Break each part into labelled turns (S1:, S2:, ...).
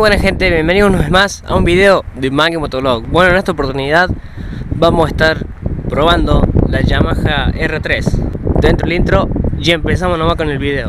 S1: buena gente, bienvenidos una vez más a un video de Mangue Motovlog. Bueno, en esta oportunidad vamos a estar probando la Yamaha R3. Dentro del intro y empezamos nomás con el video.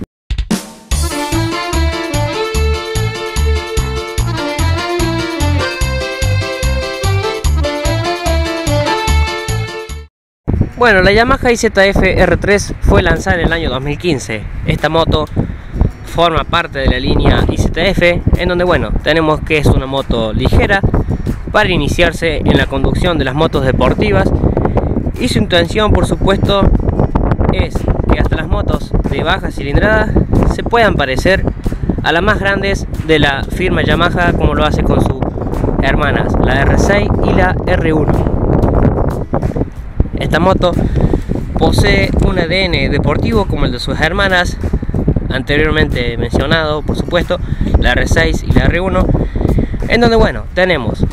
S1: Bueno, la Yamaha IZF R3 fue lanzada en el año 2015. Esta moto forma parte de la línea IZF, en donde bueno, tenemos que es una moto ligera para iniciarse en la conducción de las motos deportivas, y su intención, por supuesto, es que hasta las motos de baja cilindrada se puedan parecer a las más grandes de la firma Yamaha, como lo hace con sus hermanas, la R6 y la R1. Esta moto posee un ADN deportivo como el de sus hermanas anteriormente mencionado, por supuesto, la R6 y la R1, en donde bueno, tenemos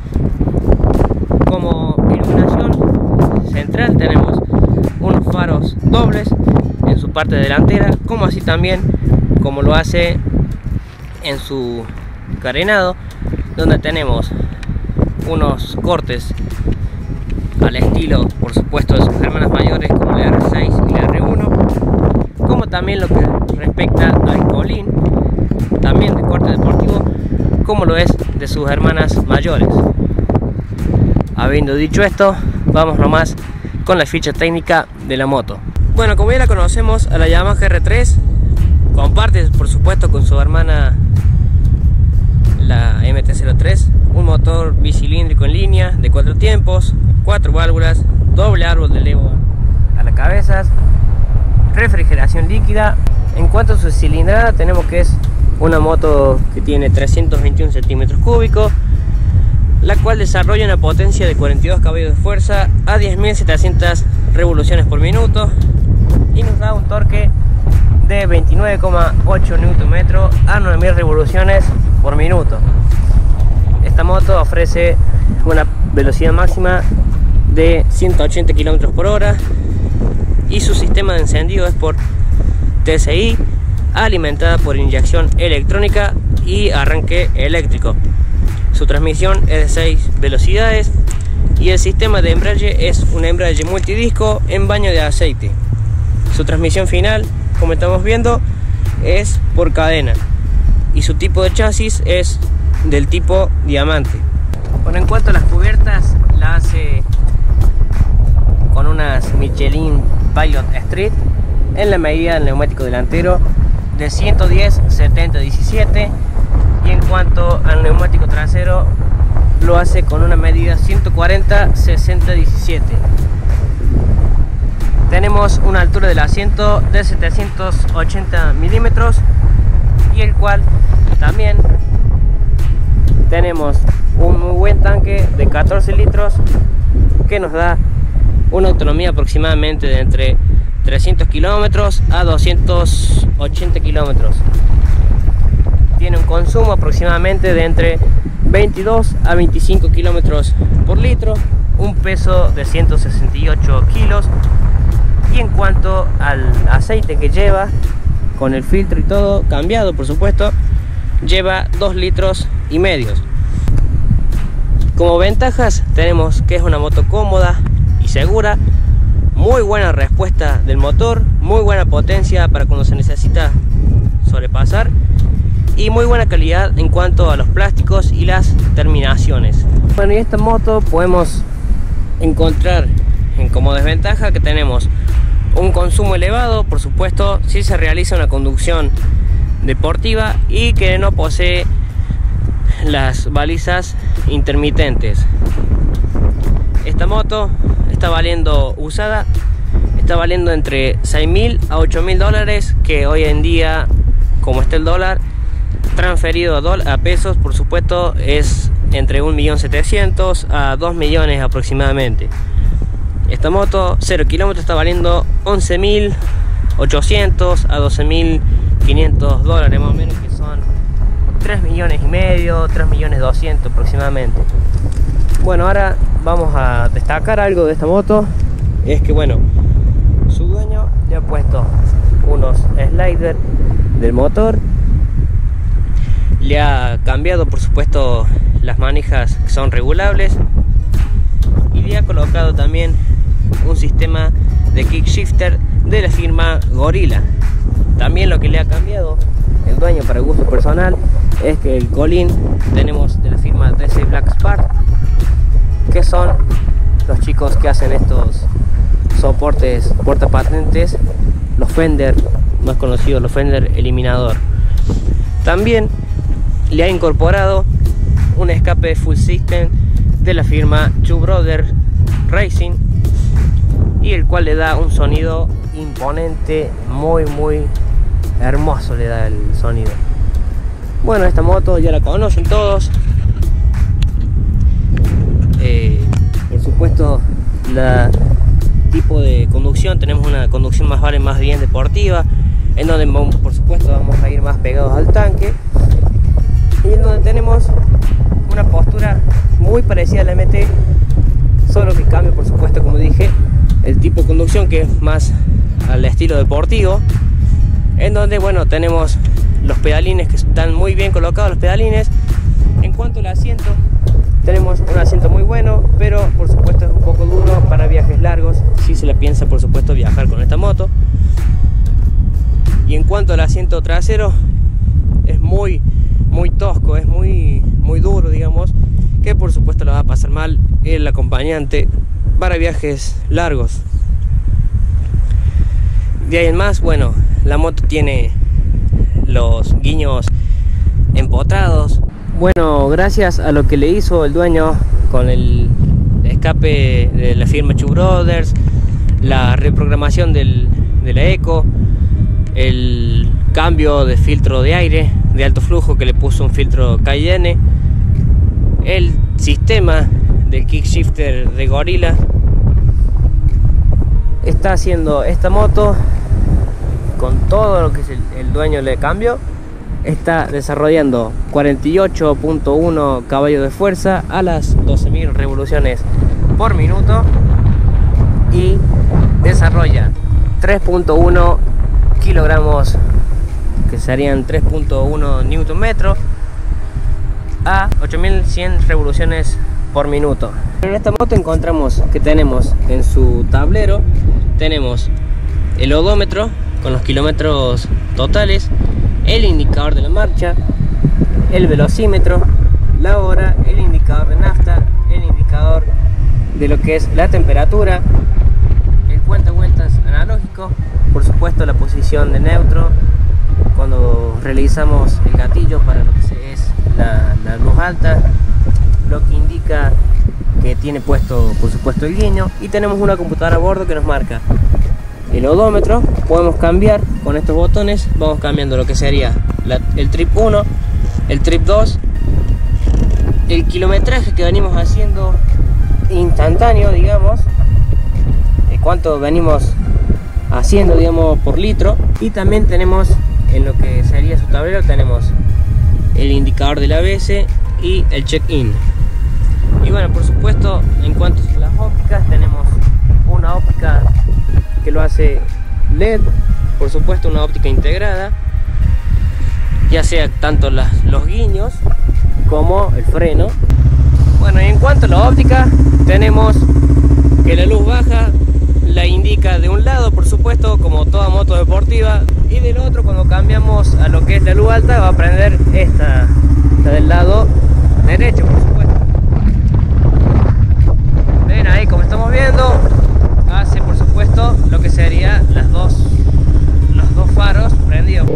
S1: como iluminación central, tenemos unos faros dobles en su parte delantera, como así también como lo hace en su carenado, donde tenemos unos cortes al estilo, por supuesto, de sus hermanas mayores como la R6 y la R1, como también lo que respecta al colín, también de corte deportivo, como lo es de sus hermanas mayores. Habiendo dicho esto, vamos nomás con la ficha técnica de la moto. Bueno, como ya la conocemos, a la Yamaha R3 comparte, por supuesto, con su hermana la MT-03, un motor bicilíndrico en línea de 4 tiempos, 4 válvulas, doble árbol de levo a las cabezas, refrigeración líquida. En cuanto a su cilindrada, tenemos que es una moto que tiene 321 centímetros cúbicos, la cual desarrolla una potencia de 42 caballos de fuerza a 10.700 revoluciones por minuto y nos da un torque de 29,8 Nm a 9.000 revoluciones por minuto. Esta moto ofrece una velocidad máxima de 180 km por hora y su sistema de encendido es por TSI, alimentada por inyección electrónica y arranque eléctrico. Su transmisión es de 6 velocidades y el sistema de embrague es un embrague multidisco en baño de aceite. Su transmisión final, como estamos viendo, es por cadena y su tipo de chasis es del tipo diamante. Bueno, en cuanto a las cubiertas, la hace con unas Michelin Pilot Street en la medida del neumático delantero de 110/70/17, y en cuanto al neumático trasero lo hace con una medida 140/60/17. Tenemos una altura del asiento de 780 milímetros, y el cual también tenemos un muy buen tanque de 14 litros que nos da una autonomía aproximadamente de entre 300 kilómetros a 280 kilómetros. Tiene un consumo aproximadamente de entre 22 a 25 kilómetros por litro, un peso de 168 kilos, y en cuanto al aceite que lleva, con el filtro y todo cambiado, por supuesto, lleva 2,5 litros. Como ventajas tenemos que es una moto cómoda y segura, muy buena respuesta del motor, muy buena potencia para cuando se necesita sobrepasar, y muy buena calidad en cuanto a los plásticos y las terminaciones. Bueno, y esta moto podemos encontrar como desventaja que tenemos un consumo elevado, por supuesto, si se realiza una conducción deportiva, y que no posee las balizas intermitentes. Esta moto está valiendo usada, está valiendo entre 6.000 a 8.000 dólares, que hoy en día, como está el dólar, transferido a pesos, por supuesto, es entre 1.700.000 a 2 millones aproximadamente. Esta moto 0 kilómetros está valiendo 11.800 a 12.500 dólares más o menos, que son 3,5 millones, 3.200.000 aproximadamente. Bueno, ahora vamos a destacar algo de esta moto, es que bueno, su dueño le ha puesto unos sliders del motor, le ha cambiado por supuesto las manijas que son regulables y le ha colocado también un sistema de kick shifter de la firma Gorilla. También lo que le ha cambiado el dueño para gusto personal es que el colín tenemos de la firma DC Black Spark, que son los chicos que hacen estos soportes portapatentes, los Fender, más conocidos los Fender Eliminador. También le ha incorporado un escape full system de la firma Two Brothers Racing, y el cual le da un sonido imponente, muy hermoso le da el sonido. Bueno, esta moto ya la conocen todos. Por supuesto, la tipo de conducción, tenemos una conducción más bien deportiva, en donde por supuesto vamos a ir más pegados al tanque, y en donde tenemos una postura muy parecida a la MT, solo que cambia por supuesto, como dije, el tipo de conducción, que es más al estilo deportivo, en donde bueno, tenemos los pedalines que están muy bien colocados, los pedalines. En cuanto al asiento, tenemos un asiento muy bueno, pero por supuesto es un poco duro para viajes largos, si se le piensa por supuesto viajar con esta moto. Y en cuanto al asiento trasero, es muy tosco, es muy duro, digamos, que por supuesto lo va a pasar mal el acompañante para viajes largos. De ahí en más, bueno, la moto tiene los guiños empotrados. Bueno, gracias a lo que le hizo el dueño con el escape de la firma Two Brothers, la reprogramación de la Eco, el cambio de filtro de aire de alto flujo que le puso un filtro Cayenne, el sistema del kick shifter de Gorilla, está haciendo esta moto con todo lo que el dueño le cambió. Está desarrollando 48.1 caballos de fuerza a las 12.000 revoluciones por minuto y desarrolla 3.1 kilogramos, que serían 3.1 newton metro, a 8.100 revoluciones por minuto. En esta moto encontramos que tenemos en su tablero, tenemos el odómetro con los kilómetros totales, el indicador de la marcha, el velocímetro, la hora, el indicador de nafta, el indicador de lo que es la temperatura, el cuentavueltas analógico, por supuesto la posición de neutro cuando realizamos el gatillo para lo que es la luz alta, lo que indica que tiene puesto por supuesto el guiño, y tenemos una computadora a bordo que nos marca el odómetro. Podemos cambiar con estos botones, vamos cambiando lo que sería el trip 1, el trip 2, el kilometraje que venimos haciendo instantáneo, digamos, cuánto venimos haciendo, digamos, por litro. Y también tenemos en lo que sería su tablero, tenemos el indicador del ABS y el check-in. Y bueno, por supuesto, en cuanto a las ópticas, tenemos una óptica que lo hace LED, por supuesto una óptica integrada, ya sea tanto los guiños como el freno. Bueno, y en cuanto a la óptica, tenemos que la luz baja la indica de un lado, por supuesto, como toda moto deportiva, y del otro, cuando cambiamos a lo que es la luz alta, va a prender esta del lado derecho, por supuesto. Ven ahí, como estamos viendo, hace por supuesto lo que sería los dos faros prendidos.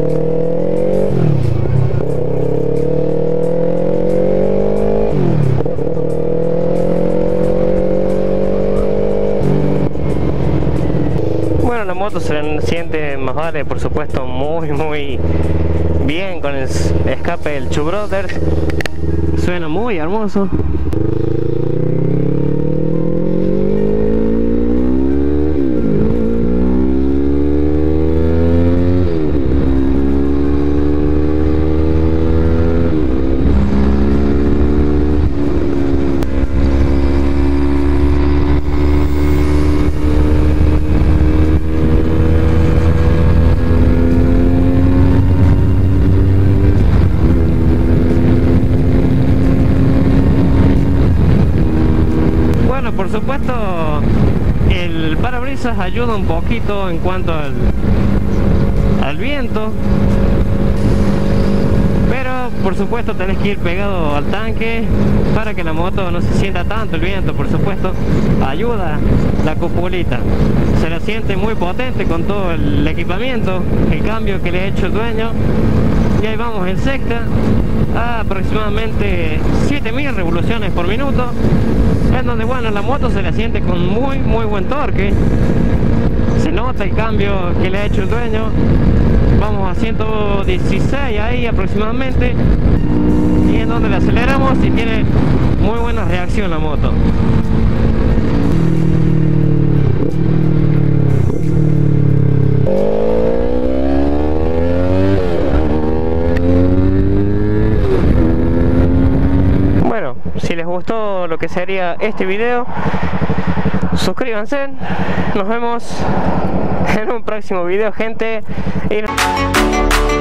S1: Bueno, la moto se siente más vale, por supuesto, muy bien con el escape del Two Brothers. Suena muy hermoso. supuesto el parabrisas ayuda un poquito en cuanto al viento, pero por supuesto tenés que ir pegado al tanque para que la moto no se sienta tanto el viento. Por supuesto ayuda la cupulita, se la siente muy potente con todo el equipamiento, el cambio que le ha hecho el dueño. Y ahí vamos en sexta a aproximadamente 7000 revoluciones por minuto, en donde bueno, la moto se la siente con muy buen torque, se nota el cambio que le ha hecho el dueño. Vamos a 116 ahí aproximadamente, y en donde le aceleramos y tiene muy buena reacción la moto. Bueno, si les gustó lo que sería este video, suscríbanse. Nos vemos en un próximo video, gente. Y